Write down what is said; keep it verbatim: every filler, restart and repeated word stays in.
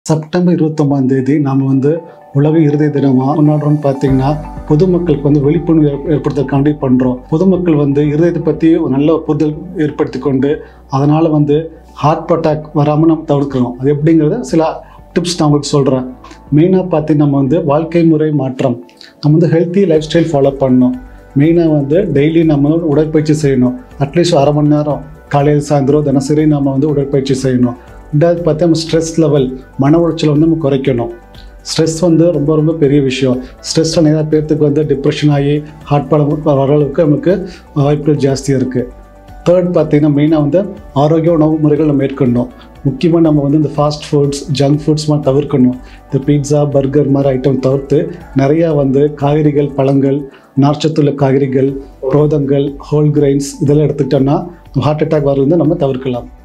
September இருபத்தொம்பதாம் தேதி நாம் வந்து உலக இருதய தினமாக கொண்டாடுறோம்னு பார்த்தீங்கன்னா பொதுமக்களுக்கு வந்து விழிப்புணர்வு ஏற்படுத்துறதுக்காண்டி பண்ணுறோம். பொதுமக்கள் வந்து இருதயத்தை பற்றி ஒரு நல்ல புரிதல் ஏற்படுத்தி கொண்டு அதனால் வந்து ஹார்ட் அட்டாக் வராமல் நம்ம தவிர்க்கிறோம். அது எப்படிங்கிறத சில டிப்ஸ் நான் உங்களுக்கு சொல்கிறேன். மெயினாக பார்த்து நம்ம வந்து வாழ்க்கை முறை மாற்றம், நம்ம வந்து ஹெல்த்தி லைஃப் ஸ்டைல் ஃபாலோ பண்ணணும். மெயினாக வந்து டெய்லி நம்ம உடற்பயிற்சி செய்யணும். அட்லீஸ்ட் அரை மணி நேரம் காலையில் சாயந்தரம் தினசரி நம்ம வந்து உடற்பயிற்சி செய்யணும். ரெண்டாவது பார்த்தா நம்ம ஸ்ட்ரெஸ் லெவல், மன உளைச்சல் வந்து நம்ம குறைக்கணும். ஸ்ட்ரெஸ் வந்து ரொம்ப ரொம்ப பெரிய விஷயம். ஸ்ட்ரெஸ்ஸில் நிறையா பேர்த்துக்கு வந்து டிப்ரெஷன் ஆகி ஹார்ட் ப்ராப்ளம் வர அளவுக்கு நமக்கு வாய்ப்புகள் ஜாஸ்தியாக இருக்குது. தேர்ட் பார்த்திங்கன்னா மெயினாக வந்து ஆரோக்கிய உணவு முறைகள் நம்ம மேற்கொள்ளணும். முக்கியமாக நம்ம வந்து இந்த ஃபாஸ்ட் ஃபுட்ஸ், ஜங்க் ஃபுட்ஸ் மாதிரி தவிர்க்கணும். இந்த பீட்சா, பர்கர் மாதிரி ஐட்டம் தவிர்த்து நிறையா வந்து காய்கறிகள், பழங்கள், நார்ச்சத்துள்ள காய்கறிகள், புரதங்கள், ஹோல் கிரெயின்ஸ் இதெல்லாம் எடுத்துக்கிட்டோம்னா ஹார்ட் அட்டாக் வரது நம்ம தவிர்க்கலாம்.